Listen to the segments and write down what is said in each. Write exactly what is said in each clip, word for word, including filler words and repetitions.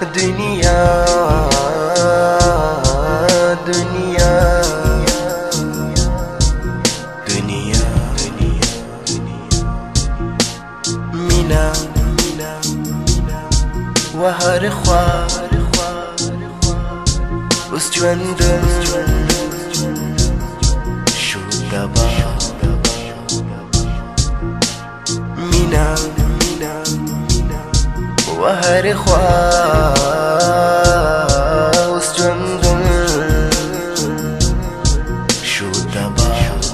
दुनिया दुनिया दुनिया मीना وهر خوا उस ज्वंदल शुद्धबा मीना وهر خوا उस ज्वंदल शुद्धबा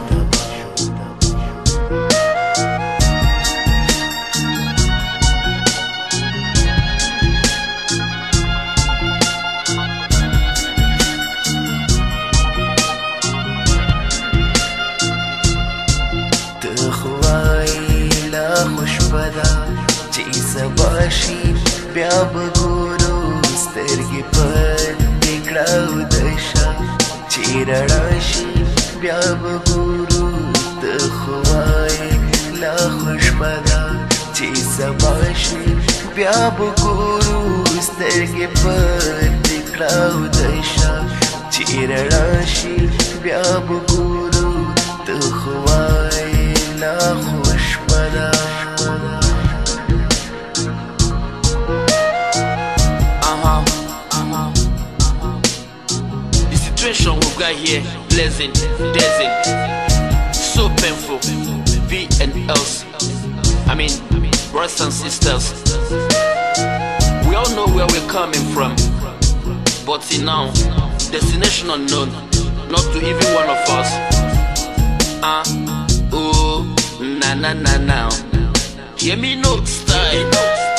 खुशबदा ची सबाशी ब्या बगोरो स्तर्गी पर दिकड़ाव दशा ची रड़ाशी ब्या बगोरो तखवाए ला खुशबदा ची सबाशी ब्या बगोरो स्तर्गी पर दिकड़ाव दशा ची रड़ाशी ब्या बगोरो तखवाए ला खुशबदा we've got here, blessing, blessing, so painful. V and L's, I mean, brothers and sisters. We all know where we're coming from, but see now, destination unknown, not to even one of us. Ah, uh, oh, na na na now. Hear me no style.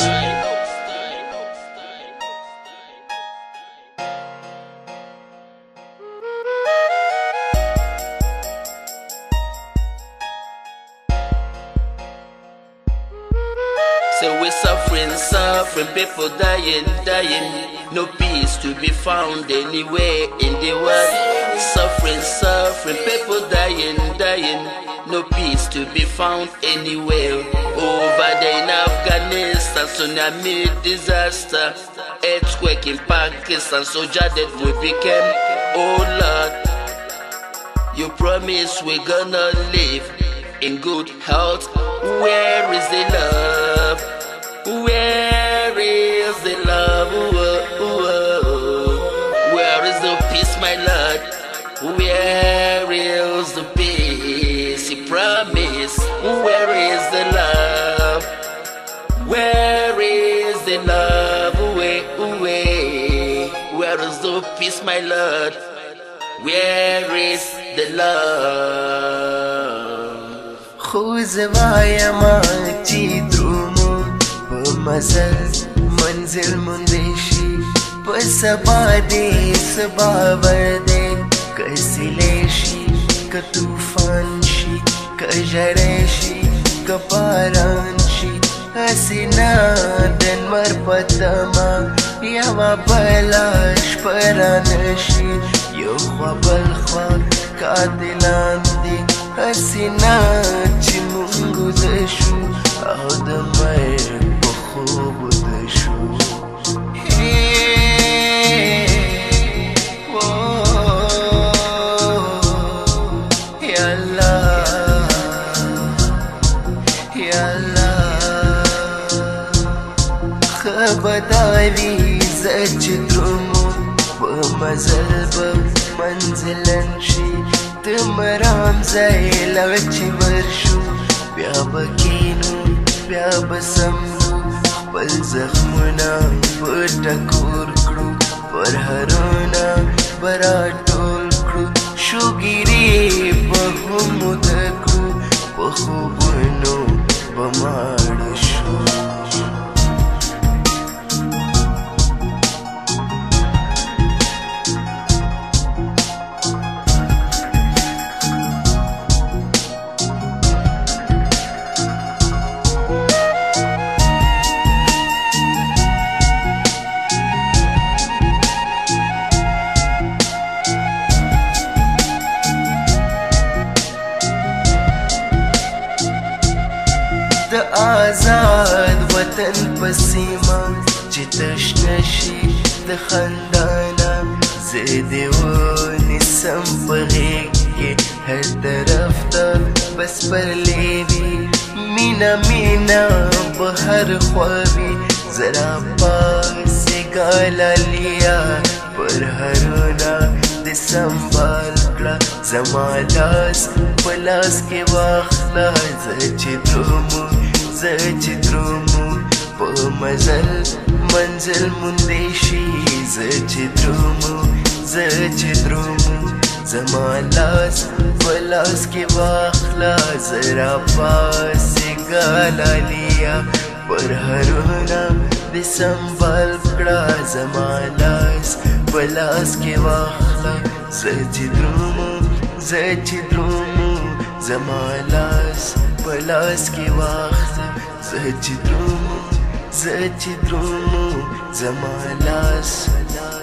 So we're suffering, suffering, people dying, dying. No peace to be found anywhere in the world. Suffering, suffering, people dying, dying. No peace to be found anywhere. Over there in Afghanistan, tsunami disaster. Earthquake in Pakistan, soldier dead we became. Oh Lord, you promise we're gonna live in good health. Where is the love? Where is the love? Where is the peace, my Lord? Where is the peace? He promised. Where is the love? Where is the love? Where is the peace, my Lord? Where is the love? خوزوایا ماچی درومو بمزل منزل مندشی بسبا دے سبا وردے کسلیشی کتوفان شی کجریشی کباران شی حسینا دن مرپتما یوا بلاش پرانشی یو خوابل خواب قاتلان دی حسینا چی منگو دشو او دمر بخوب دشو یا اللہ یا اللہ خبرداری زچ درمو بمزل بمنزلن شی تمرام زي لغتي ورشو بيا بكينو بيا بسمنو خبل زخمنا بتكور كرو برهرونا براتول كرو شو گيري بهم دكرو بخوبنو بمارشو आजाद वतन पसीमा चितश नशी د خندانا زه ونیسم په غېږ کې هر طرف ته بس پرلې مینا مینا په هر خوا وي زه راپاسې ګالالیا پر هرونه دې سنبال کړه زما لاس په لاس کې واخله زه چې درومو زه چې درومو په مزل منزل موندې شي زه چې درومو زه چې درومو زما لاس په لاس کې واخله زه راپاسې ګالالیا پر هرونه دې سنبال کړه زما لاس په لاس کې واخله زه چې درومو زه چې درومو زما لاس په لاس کې واخله زه چې درومو زه چې درومو زما لاس